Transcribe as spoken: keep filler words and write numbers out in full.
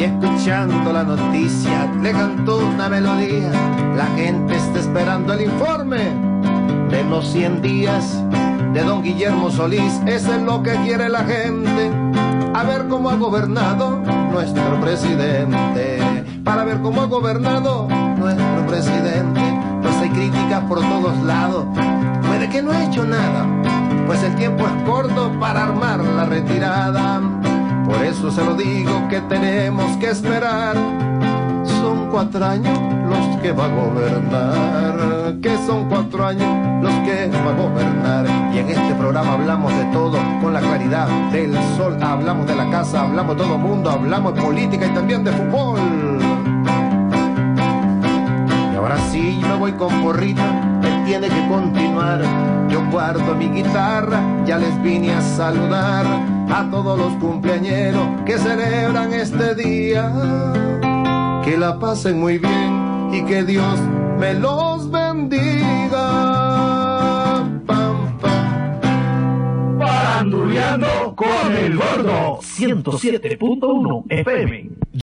y escuchando la noticia le cantó una melodía. La gente está esperando el informe de los cien días de don Guillermo Solís. Eso es lo que quiere la gente, a ver cómo ha gobernado nuestro presidente, para ver cómo ha gobernado nuestro presidente. Pues hay críticas por todos lados, puede que no ha hecho nada, pues el tiempo es corto para armar la retirada. Por eso se lo digo que tenemos que esperar. Son cuatro años los que va a gobernar, que son cuatro años los que va a gobernar. Y en este programa hablamos de todo con la claridad del sol. Hablamos de la casa, hablamos de todo mundo, hablamos de política y también de fútbol. Y ahora sí me voy con Porrita, él tiene que continuar. Yo guardo mi guitarra, ya les vine a saludar a todos los cumpleañeros que celebran este día. Que la pasen muy bien y que Dios me los bendiga. Pam, pam. Paranduleando con el Gordo. ciento siete punto uno F M.